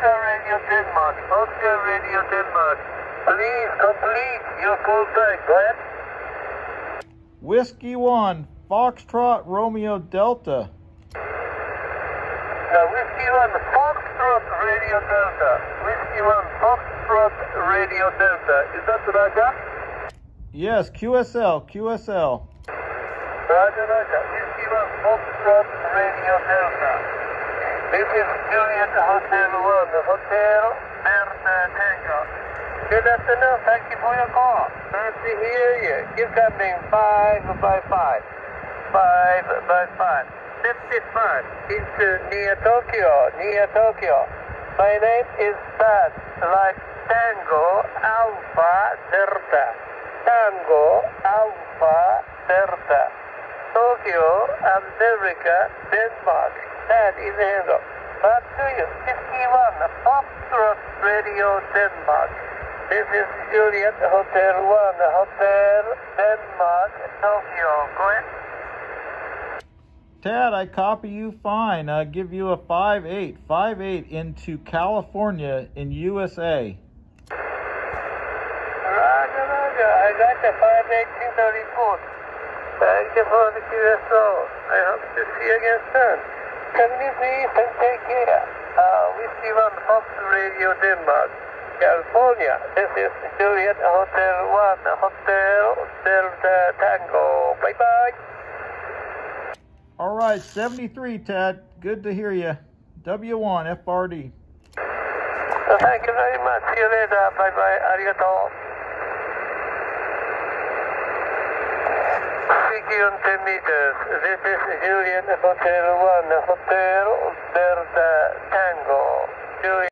Oscar Radio Denmark. Oscar Radio Denmark. Please complete your full tank. Go ahead. Whiskey 1, Foxtrot Romeo Delta. Whiskey 1, Foxtrot Radio Delta. Whiskey 1, Foxtrot Radio Delta. Is that the right guy? Yes, QSL. Roger. Whiskey 1, Foxtrot Radio Delta. This is Juliet Hotel 1, Hotel Delta Tango. Good afternoon. Thank you for your call. Nice to hear you. Keep coming 5 by 5. 5 by 5. 55 into near Tokyo. My name is Tad, like Tango Alpha Delta. Tango Alpha Delta. Tokyo, America, Denmark. Tad in the handle. Back to you. 51 Foxtrot Radio Denmark. This is Juliet Hotel 1, Hotel Denmark, Tokyo. Go ahead. Tad, I copy you fine. I give you a 5-8. 5-8 into California in USA. Roger. I got the 5-8 report. Thank you for the QSO. I hope to see you again soon. Can you please take care? Whiskey 1 Fox Radio Denmark, California. This is Juliet Hotel 1, Hotel Delta Tango. Bye-bye. All right, 73, Tad. Good to hear you. W1, FRD. Thank you very much. See you later. Bye-bye. Arigato. Speaking 10 meters. This is Juliet Hotel 1, Hotel Delta Tango. Juliet.